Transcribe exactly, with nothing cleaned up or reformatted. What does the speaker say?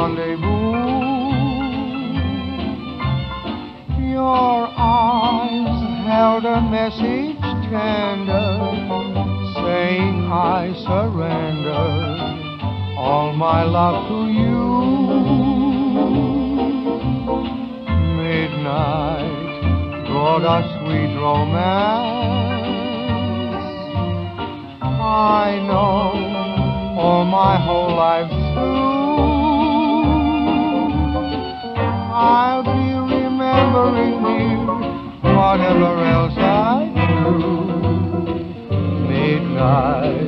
rendezvous. Your eyes held a message tender, saying I surrender all my love to you. Midnight brought us sweet romance. I know all my whole life through I'll be remembering you, whatever else I do. Midnight